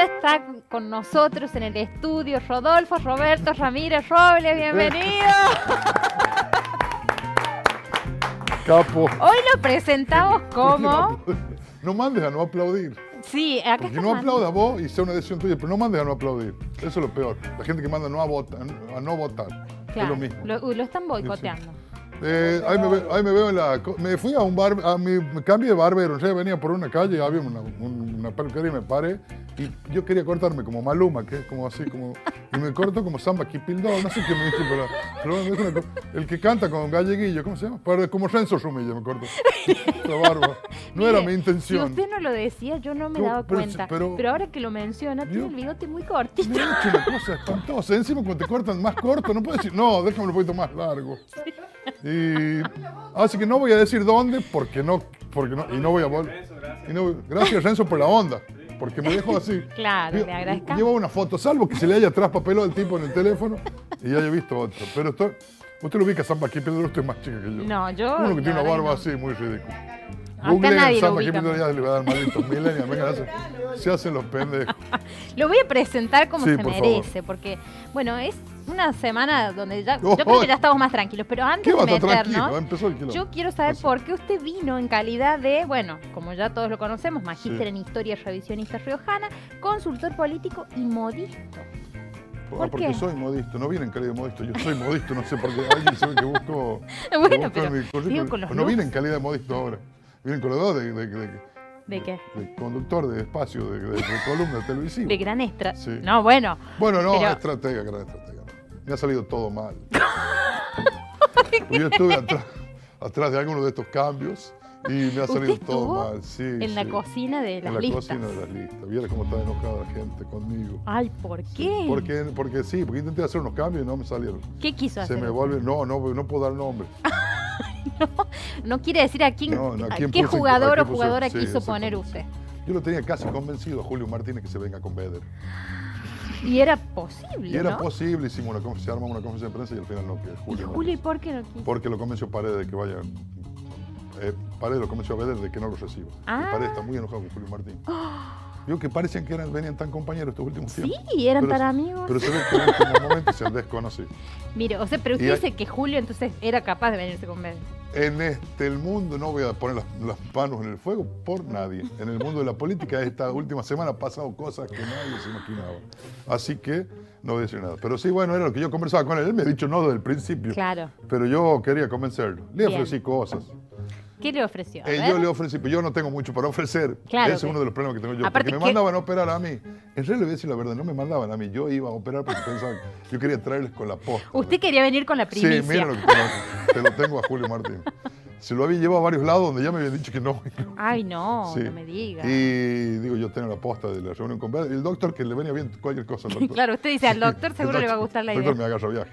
ya está con nosotros en el estudio Rodolfo Roberto Ramírez Robles, bienvenido. Capo. Hoy lo presentamos como... No mandes a no aplaudir. Sí, acá Porque está no aplaudas vos y sea una decisión tuya, pero no mandes a no aplaudir. Eso es lo peor. La gente que manda a no votar. Claro, es lo mismo. Lo están boicoteando. Ahí me veo en la... Me fui a un bar, me cambié de barbero. Yo venía por una calle, había una peluquería y me paré. Y yo quería cortarme como Maluma, que es como así, como... Y me corto como Samba Kipildor, no sé qué me dice, pero el que canta con galleguillo, ¿cómo se llama? Como Renzo Rumilla me corto. La barba. No era mi intención. Si usted no lo decía, yo no me daba cuenta. Pero ahora que lo menciona, tiene el bigote muy cortito. Me ha hecho una cosa espantosa. Encima cuando te cortan más corto, no puedes decir, no, déjame un poquito más largo. Sí. Así que no voy a decir dónde, porque no, y no voy a volver. Gracias Renzo por la onda. Porque me dejo así. Claro, le agradezco. Llevo una foto, salvo que se le haya traspapelado al tipo en el teléfono y haya visto otro. Pero usted lo ubica a Samba Kipildor, usted es más chica que yo. No, yo... Uno que tiene una barba así, muy ridícula. Googleen Samba Kipildor, ya le va a dar malditos millennials. Venga, se hacen los pendejos. Lo voy a presentar como se merece, favor. Porque, bueno, es una semana donde yo creo que ya estamos más tranquilos. Pero antes de meternos, yo quiero saber por qué usted vino en calidad de, bueno, como ya todos lo conocemos, magíster en Historia Revisionista Riojana, consultor político y modisto. Porque soy modisto, no vine en calidad de modisto, yo soy modisto, no sé por qué alguien se ve que busco. Bueno, pero digo con los no vine en calidad de modisto ahora, vine con los dos ¿De qué? De conductor de espacio, de columna televisiva. De gran extra. Sí. No, bueno. Bueno, no, gran estratega. Me ha salido todo mal. Yo estuve atrás de algunos de estos cambios y me ha salido todo mal. Sí, en la cocina de las listas. En la cocina de las listas. Viera cómo está enojada la gente conmigo. Ay, ¿por qué? Porque intenté hacer unos cambios y no me salieron. ¿Qué quiso hacer? Se me vuelve... No puedo dar nombre. No quiere decir a quién qué jugador o jugadora quiso poner usted. Yo lo tenía casi convencido a Julio Martínez que se venga con Beder. Y era posible, Y era posible, se armó una conferencia de prensa y al final no quiere. Julio, ¿y por qué no quiso? Porque lo convenció Paredes de que vaya... Paredes lo convenció a Beder de que no lo reciba. Y Paredes está muy enojado con Julio Martínez. Vio que parecían que venían tan compañeros estos últimos tiempos. Sí, eran tan amigos. Pero se ve que en últimos momentos se han desconocido. Mire, pero usted dice que Julio entonces era capaz de venirse con Beder. En el mundo, no voy a poner las manos en el fuego por nadie. En el mundo de la política esta última semana han pasado cosas que nadie se imaginaba. Así que no voy a decir nada. Pero sí, bueno, era lo que yo conversaba con él. Él me ha dicho no desde el principio. Claro. Pero yo quería convencerlo. Le ofrecí cosas. ¿Qué le ofreció? Yo le ofrecí, pero yo no tengo mucho para ofrecer. Claro, ese es uno de los problemas que tengo yo. Porque me mandaban a operar a mí. En realidad le voy a decir la verdad, no me mandaban a mí. Yo iba a operar porque pensaban que yo quería traerles con la posta. Usted quería venir con la primicia. Sí, mira lo que te lo tengo a Julio Martín. Se lo había llevado a varios lados donde ya me habían dicho que no. Ay, no, no me diga. Y digo, yo tengo la posta de la reunión con Beder. El doctor que le venía bien cualquier cosa. Claro, usted dice al doctor seguro le va a gustar la idea. El doctor me agarra viaje.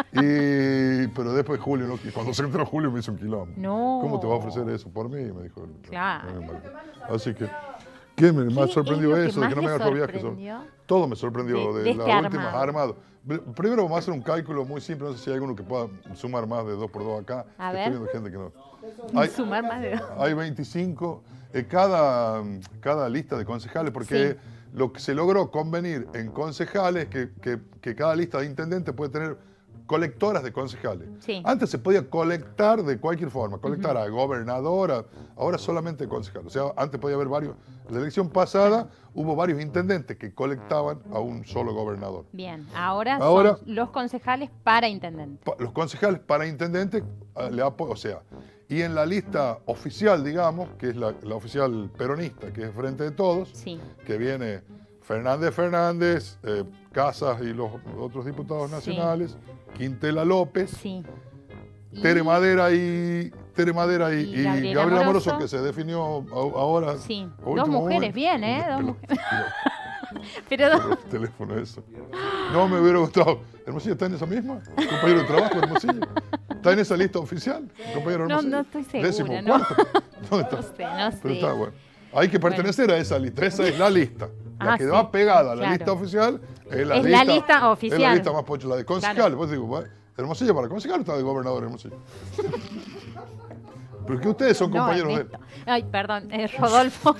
Pero después Julio, ¿no? Cuando se entró Julio me hizo un quilombo. No. ¿Cómo te va a ofrecer eso por mí? Me dijo. Claro. Así que, ¿qué me sorprendió eso? De que no me agarró viaje. Todo me sorprendió de la última armado. Primero vamos a hacer un cálculo muy simple. No sé si hay alguno que pueda sumar más de 2 por 2 acá. A ver. Estoy viendo gente que no. Sumar más de 2. Hay 25. Cada lista de concejales, porque lo que se logró convenir en concejales es que cada lista de intendentes puede tener colectoras de concejales. Sí. Antes se podía colectar de cualquier forma, colectar a gobernadora, ahora solamente concejales. O sea, antes podía haber varios. En la elección pasada hubo varios intendentes que colectaban a un solo gobernador. Bien, ahora son los concejales para intendentes. Los concejales para intendentes, o sea, y en la lista oficial, digamos, que es la oficial peronista, que es Frente de Todos, que viene Fernández, Casas y los otros diputados nacionales, Quintela López, Tere Madera y Gabriela Amoroso, que se definió ahora. Sí, 2 mujeres, bien, ¿eh? 2 mujeres. Pero el teléfono eso. No me hubiera gustado. ¿Hermosillo está en esa misma? ¿Compañero de trabajo, Hermosillo? ¿Está en esa lista oficial? ¿Compañero Hermosillo? No estoy segura. 14º. ¿Dónde está? No sé. Pero está bueno. Hay que pertenecer a esa lista. Esa es la lista. La que va pegada a la lista oficial es la lista oficial. Es la lista más pocha, la de concejales. Pues digo, Hermosillo para concejal está de gobernador Hermosillo. Pero que ustedes son compañeros de él. Ay, perdón, Rodolfo.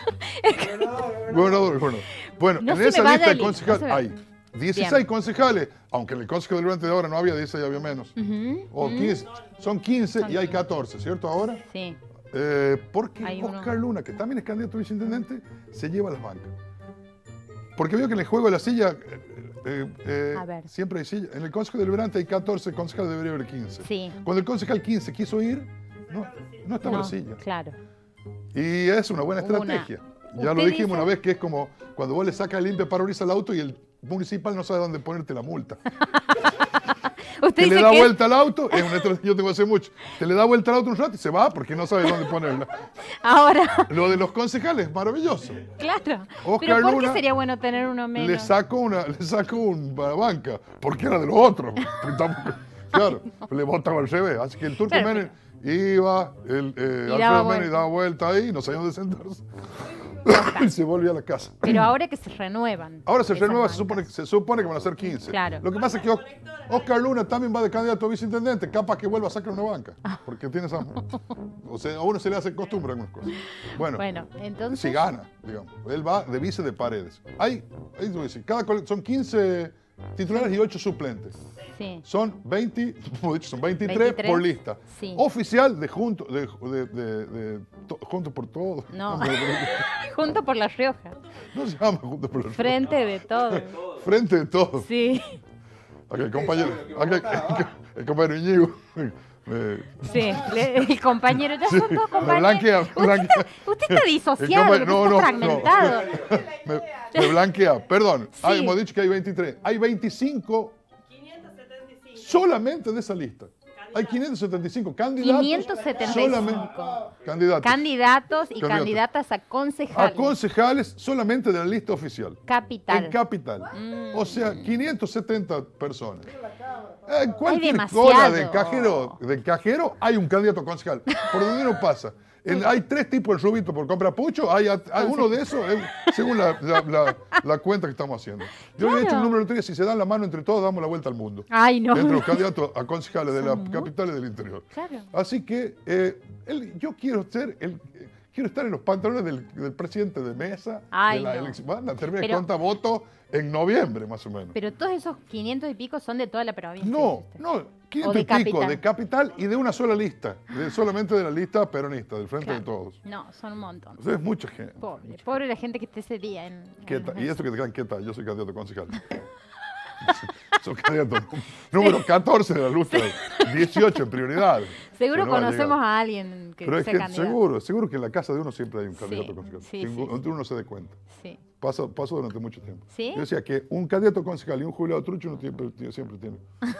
Bueno, en esa lista de concejales hay 16 concejales, aunque en el Consejo Deliberante de ahora no había 16, había menos. O 15, son 15 y hay 14, ¿cierto ahora? Sí. Porque Oscar Luna, que también es candidato a viceintendente, se lleva las bancas. Porque veo que en el juego de la silla, siempre hay silla. En el Consejo Deliberante hay 14 concejales, debería haber 15. Sí. Cuando el concejal 15 quiso ir, no estaba la silla. Claro. Y es una buena estrategia. Ya lo dijimos una vez, que es como cuando vos le sacas el limpia parabrisas al auto y el municipal no sabe dónde ponerte la multa. Te le da vuelta al auto, es una estrategia que yo tengo que hacer mucho. Te le da vuelta al auto un rato y se va porque no sabe dónde ponerla. Ahora. Lo de los concejales es maravilloso. Claro. Oscar Pero ¿por qué sería bueno tener uno menos? Le saco una banca, porque era de los otros. Claro, le votaba al revés. Así que el Turco Menem iba, Alfredo Menem daba vuelta ahí, no sabía dónde sentarse. Y se volvió a la casa. Pero ahora que se renuevan. Ahora se renueva, se supone que van a ser 15. Claro. Lo que pasa es que Oscar Luna también va de candidato a viceintendente, capaz que vuelva a sacar una banca. Porque tiene esa... O sea, a uno se le hace costumbre algunas cosas. Bueno, entonces... Si gana, digamos. Él va de vice de Paredes. Son 15 titulares y 8 suplentes. Sí. Son 23 por lista. Sí. Oficial de Juntos por Todos. No, Juntos por La Rioja. No se llama Juntos por La Rioja. Frente de Todos. Frente de Todos. Sí. El compañero Íñigo. Sí, el compañero, ya son todos compañeros. Usted está disociado, está fragmentado. Me blanquea, perdón. Sí. Hemos dicho que hay 23. Hay 25 solamente de esa lista. Hay 575 candidatos. 575. Candidatos y candidatas a concejales. A concejales solamente de la lista oficial. Capital. En capital. O sea, 570 personas. En cualquier hay cola de cajero hay un candidato a concejal. Por donde uno pasa. Hay 3 tipos de rubito por compra pucho. Hay uno de esos, según la cuenta que estamos haciendo. Yo le he hecho un número de lotería. Si se dan la mano entre todos, damos la vuelta al mundo. Ay, no. Entre los candidatos a concejales de la capital y del interior. Claro. Así que yo quiero estar en los pantalones del presidente de mesa. Ay, de la elección. Van a terminar cuántos votos en noviembre, más o menos. Pero todos esos 500 y pico son de toda la provincia. No, 500 y pico de capital y de una sola lista. Solamente de la lista peronista, del Frente de Todos. No, son un montón. Entonces es mucha gente. Pobre la gente que esté ese día y eso que te quedan quieta, yo soy candidato concejal. Soy candidato número 14 de la lista, 18 en prioridad. Seguro conocemos a alguien que sea candidato. Seguro que en la casa de uno siempre hay un candidato concejal. Donde uno no se dé cuenta. Sí. Pasó durante mucho tiempo. ¿Sí? Yo decía que un candidato concejal y un jubilado trucho uno siempre tiene.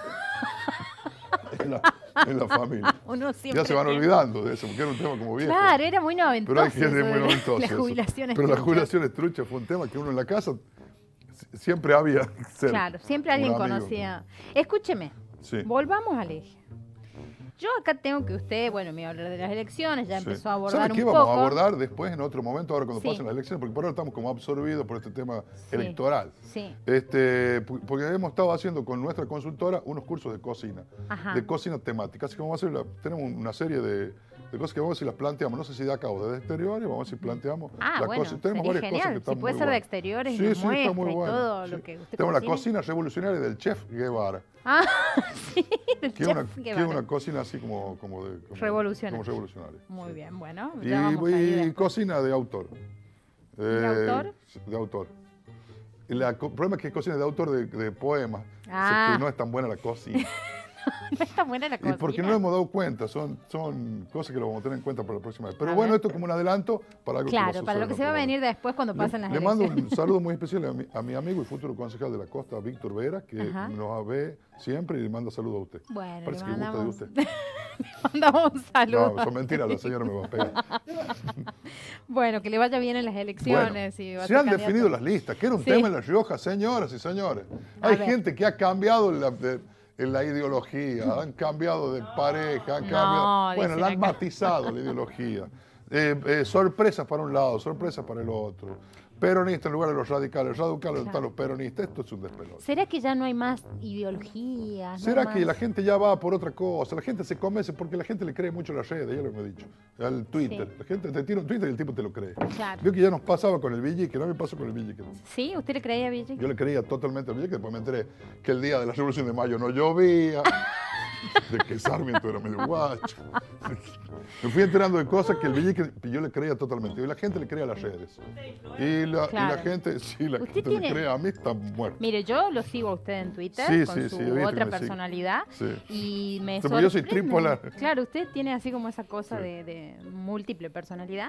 En la familia. Ya se van olvidando de eso, porque era un tema como viejo. Claro, era muy noventoso. Pero hay gente muy noventosa. Las jubilaciones Pero las jubilaciones truchas fue un tema que uno en la casa siempre había. Claro, siempre alguien conocía. Escúcheme, volvamos al eje. Yo acá tengo que usted, me iba a hablar de las elecciones, ya empezó a abordar un poco. ¿Sabe qué vamos a abordar después, en otro momento, ahora cuando pasen las elecciones? Porque por ahora estamos como absorbidos por este tema electoral. Sí. Porque hemos estado haciendo con nuestra consultora unos cursos de cocina, de cocina temática. Así que vamos a hacer tenemos una serie de cosas que vamos a ver si las planteamos. No sé si de acá o de exteriores, vamos a ver si planteamos las cosas. Tenemos varias cosas que están si puede ser de exteriores y nos muestra y todo lo que usted tenemos la cocina revolucionaria del chef Guevara. Del chef Guevara. Que es una cocina así como revolucionaria. Como revolucionaria. Muy bien, bueno. Y cocina de autor. ¿De autor? De autor. El problema es que es cocina de autor de poemas. Que no es tan buena la cocina. No está buena la cocina. Y porque no nos hemos dado cuenta, son cosas que lo vamos a tener en cuenta para la próxima vez. Pero bueno, esto es como un adelanto para algo que para lo que se va a venir después cuando pasen las elecciones. Le mando un saludo muy especial a mi amigo y futuro concejal de la costa, Víctor Vera, que nos ve siempre y le manda saludos a usted. Bueno, parece que gusta de usted. Le mandamos un saludo. No, son mentiras, la señora me va a pegar. Bueno, que le vaya bien en las elecciones. Se han definido las listas, que era un tema en La Rioja, señoras y señores. Hay gente que ha cambiado en la ideología, han cambiado de pareja, la han matizado la ideología. Sorpresas para un lado, sorpresas para el otro. peronistas en lugar de los radicales están los peronistas. Esto es un despelote. ¿Será que ya no hay más ideología? ¿Será que la gente ya va por otra cosa? La gente se convence porque la gente le cree mucho a las redes, ya lo hemos dicho. Al Twitter. La gente te tira un Twitter y el tipo te lo cree. Claro. Vio que ya nos pasaba con el Villique, no me pasó con el Villique. ¿Sí? ¿Usted le creía a Villique? Yo le creía totalmente a Villique, después me enteré que el día de la Revolución de Mayo no llovía. De que Sarmiento era medio guacho. Me fui enterando de cosas que el Villique yo le creía totalmente. Y la gente le cree a las redes. Y la gente, sí, la gente le cree a mí, está muerto. Mire, yo lo sigo a usted en Twitter con su otra personalidad. Y me sorprende. Yo soy tripolar. Claro, usted tiene así como esa cosa de múltiple personalidad.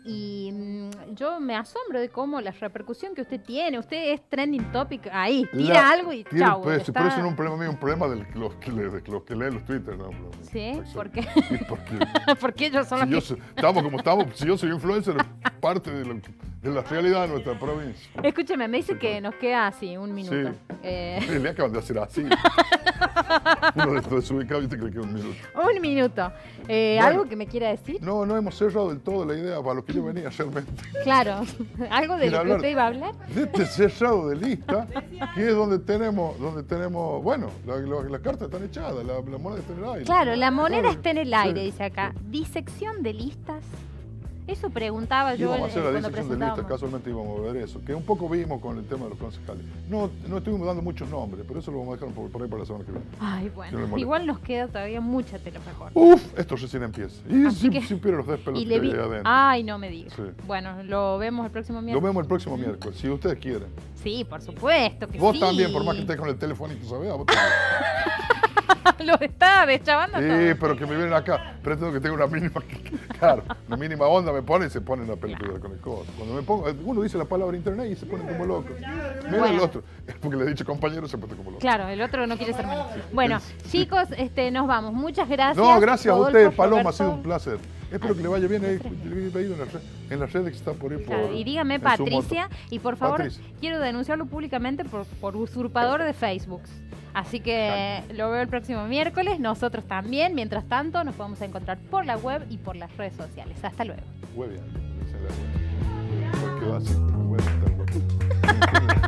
Y yo me asombro de cómo la repercusión que usted tiene. Usted es trending topic ahí. Tira algo y chau. Pero eso no es un problema mío, un problema de los que leen los Twitter. ¿No? ¿Sí? ¿Por qué? Porque ellos son los que... Estamos como estamos. Si yo soy influencer, parte de la realidad de nuestra provincia. Escúcheme, me dice que nos queda así, un minuto. Sí. Le acaban de hacer así. Uno de estos desubicados, ¿viste? Creo que un minuto. Un minuto. Bueno, ¿algo que me quiera decir? No hemos cerrado del todo la idea para lo que yo venía realmente. Claro. ¿Algo de lo que usted iba a hablar? De este cerrado de lista, que es donde tenemos bueno, las cartas están echadas, la moneda está en el aire. Claro, la moneda está en el aire, dice acá. Disección de listas. Eso preguntaba yo. Íbamos a hacer la disección de listas, casualmente íbamos a ver eso, que un poco vimos con el tema de los concejales. No estuvimos dando muchos nombres, pero eso lo vamos a dejar por ahí para la semana que viene. Ay, bueno, igual nos queda todavía mucha tela para cortar. Esto recién empieza. Y si supiera los despelos que hay adentro. Ay, no me digas. Sí. Bueno, lo vemos el próximo miércoles. Lo vemos el próximo miércoles, si ustedes quieren. Sí, por supuesto que Vos también, por más que estés con el telefonito, ¿sabés? Vos Lo está deschavando todo. Sí, pero que me vienen acá. Pretendo que tenga una mínima, claro, una mínima onda me pone y se pone en la película con el codo. Cuando me pongo, uno dice la palabra internet y se pone como loco. Mira el otro. Es porque le he dicho compañero, se pone como loco. Claro, el otro no quiere ser menos. Bueno, chicos, nos vamos. Muchas gracias. No, gracias a usted, Paloma, ha sido un placer. Espero que le vaya bien en las redes que está por ahí. Claro, y dígame Patricia, y por favor, quiero denunciarlo públicamente por usurpador de Facebook. Así que lo veo el próximo miércoles, nosotros también. Mientras tanto, nos podemos encontrar por la web y por las redes sociales. Hasta luego. Muy bien. Porque va a ser